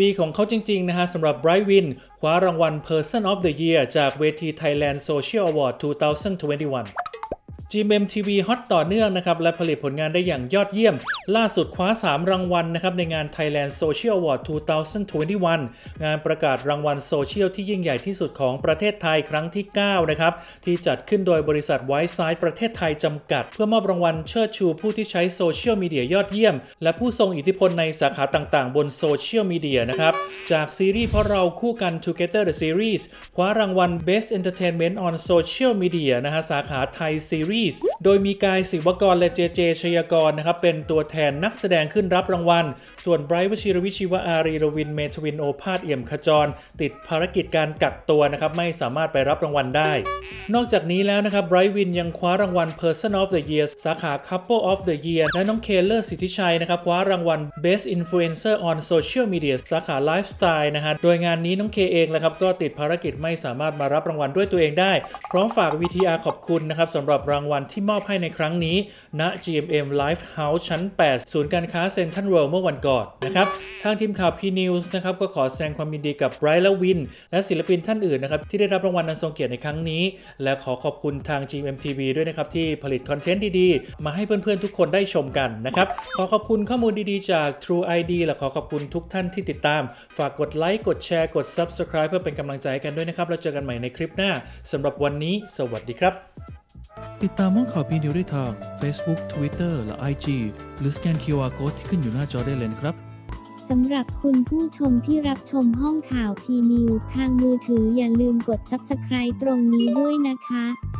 ปีของเขาจริงๆนะฮะสำหรับไบรท์วินคว้ารางวัล Person of the Year จากเวที Thailand Social Award 2021GMMTV ฮอตต่อเนื่องนะครับและผลิตผลงานได้อย่างยอดเยี่ยมล่าสุดคว้า3รางวัลนะครับในงาน Thailand Social Award 2021 งานประกาศรางวัลโซเชียลที่ยิ่งใหญ่ที่สุดของประเทศไทยครั้งที่9นะครับที่จัดขึ้นโดยบริษัท Whiteside ประเทศไทยจำกัดเพื่อมอบรางวัลเชิดชูผู้ที่ใช้โซเชียลมีเดียยอดเยี่ยมและผู้ทรงอิทธิพลในสาขาต่างๆบนโซเชียลมีเดียนะครับจากซีรีส์เพราะเราคู่กัน Together the Series คว้ารางวัล Best Entertainment on Social Media นะฮะสาขาไทยซีรีส์โดยมีกายศิวกรและเจเจชยากรนะครับเป็นตัวแทนนักแสดงขึ้นรับรางวัลส่วนไบรท์วชิรวิชีวอารีรวินเมทวินโอภาสเอี่ยมขจรติดภารกิจการกักตัวนะครับไม่สามารถไปรับรางวัลได้นอกจากนี้แล้วนะครับไบรท์วินยังคว้ารางวัล Person of the Year สาขา Couple of the Year และน้องเคเลอร์สิทธิชัยนะครับคว้ารางวัล Best Influencer on Social Media สาขา Lifestyle นะฮะโดยงานนี้น้องเคเองนะครับก็ติดภารกิจไม่สามารถมารับรางวัลด้วยตัวเองได้พร้อมฝาก VTR ขอบคุณนะครับสำหรับรางวัลที่มอบให้ในครั้งนี้ณ GMM Live House ชั้น 8 ศูนย์การค้าเซ็นทรัลเวิลด์เมื่อวันก่อนนะครับทางทีมข่าว P-News นะครับก็ขอแสดงความยินดีกับไบรท์และวินและศิลปินท่านอื่นนะครับที่ได้รับรางวัลอันทรงเกียรติในครั้งนี้และขอขอบคุณทาง GMMTV ด้วยนะครับที่ผลิตคอนเทนต์ดีๆมาให้เพื่อนๆทุกคนได้ชมกันนะครับขอขอบคุณข้อมูลดีๆจาก True ID และขอขอบคุณทุกท่านที่ติดตามฝากกดไลค์กดแชร์กด Subscribe เพื่อเป็นกำลังใจกันด้วยนะครับแล้วเจอกันใหม่ในคลิปหน้าสำหรับวันนี้สวัสดีครับติดตามห้องข่าว P-News ได้ทาง Facebook Twitter และ IG หรือสแกน QR Code ที่ขึ้นอยู่หน้าจอได้เลยนะครับสำหรับคุณผู้ชมที่รับชมห้องข่าว P-News ทางมือถืออย่าลืมกด Subscribe ตรงนี้ด้วยนะคะ